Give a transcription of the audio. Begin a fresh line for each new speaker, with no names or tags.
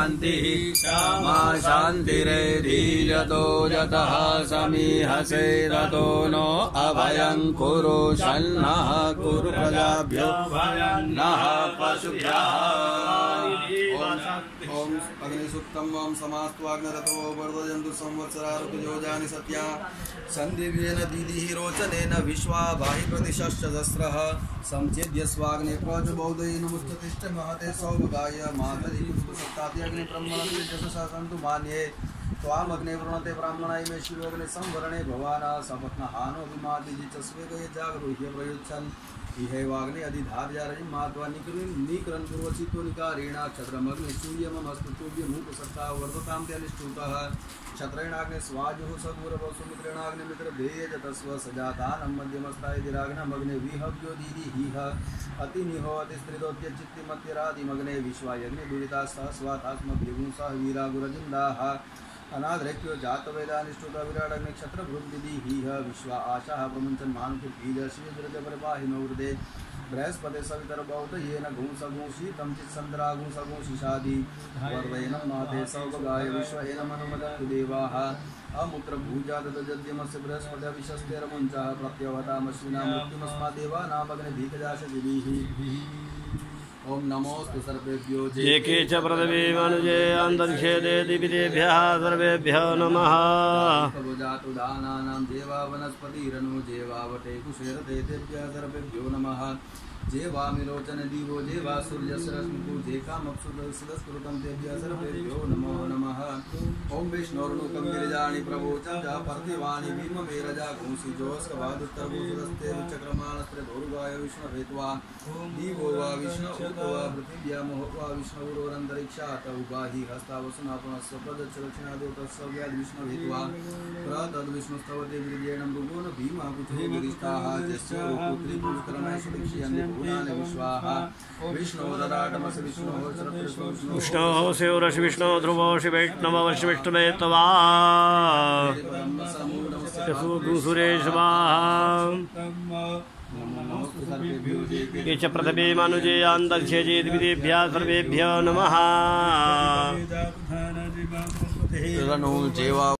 शान्तिः मा शान्तिरेधीरतो यतः समीहसे रतो नो अभयं कुरु शन्नः कुरु प्रजाभ्यो नः पशुभ्यः। ओम अग्निसूक्तम् ओम समास्त्वाग्नरतो वर्धयन्तु संवत्सरारुपयोजानि सत्या सन्दिव्येन दीदिः रोचनेन विश्वा बाहि प्रतिशश्चदस्रः संचेद्य स्वाग्ने प्रजबोधयेन मुच्यतिष्ठ महते सौभगाय मातरि सत्ताति अग्नि ब्रह्मणं जससा सन्तु मान्ये त्वामग्ने वृणते ब्राह्मणाय मे शिवोऽग्ने संवरणे भवाना सपत्नहानो विमाति जिचस्वे गये जागरूह्य प्रयुच्छन् इहैवाग्ने अधिधार्यारयं मात्वा निकरन् पूर्वचित्तो निकारेण क्षत्रमग्ने सूर्यमस्तु तुभ्यमुपसत्ता वर्धतां त्यनिष्ठुतः क्षत्रेणाग्ने स्वाजुः सगुरवो सुमित्रेणाग्ने मित्रभेज तस्व सजातानं मध्यमस्तायदिराग्नमग्ने विहव्यो दीदिः अतिनिहो अतिस्त्रिदोत्यचित्तिमत्यरादिमग्ने विश्वायग्ने दुरिता सहस्वातास्मभ्यगुंसः वीरागुरजिन्दाः अनाद्रक्यो जातवेदानिष्ठुत विराडग्ने क्षत्रभृद्विधिः विश्वा आशाः प्रमुञ्चन् मानुषिभीदशिविद्रते परिपाहिनो हृदे बृहस्पते सवितर्बौध येन घुंसघुंषितं चित्सन्द्राघुंसघुंषिषादि वर्धयनं माते सौभगाय विश्वेन मनुमदन्तु देवाः अमुत्रभूजातदजद्यमस्य बृहस्पतिः विशस्तेरमुञ्चः प्रत्यवतामश्विना मृत्युमस्मादेवानामग्निधीकजाशदिभिः। ओम नमोस्तु सर्वेभ्यो
जेके च पृथिवी मनुजे अन्तरिक्षे दिविदेभ्यः सर्वेभ्यो नमः।
जातु दानानां जेवा वनस्पतिरनु जेवावटे कुशेरते तेभ्यः सर्वेभ्यो नमः। जेवामिलोचन दिवो जेवा सूर्यस्रश्मिकु जेकामप्सुदस्कृतं तेभ्यः सर्वेभ्यो नमो नमः। ओम विष्णोर्नुकं गिरिजानि प्रवोचं च पार्थिवानि भीममेरजा कुंसिजोस्कवादुत्तरभूसुदस्ते चक्रमाणस्त्रे भोरुगाय विष्णुहेत्वा दिवो वा विष्णु उतो वा पृथिव्या मोहो वा विष्णुरोरन्तरिक्षात् उगाहि हस्तावसुना पुनस्व प्रदच्छ दक्षिणादो तत्सव्याद् विष्णुहेत्वा प्रतद्विष्णुस्तवते विजयेण मृगोन भीमा कुचो गिरिष्ठाः यस्य पुत्री पुत्रमय सुदक्षियन्ते विश्वाः विष्णोदराटमस्य विष्णोः
विष्णोः शिवरश् विष्णो ध्रुवो शिवैष्णवश् विष्णुवे तवा सुरेश ये च पृथिवी मनुजे अन्तरिक्षे दिविदेभ्यः सर्वेभ्यो नमः।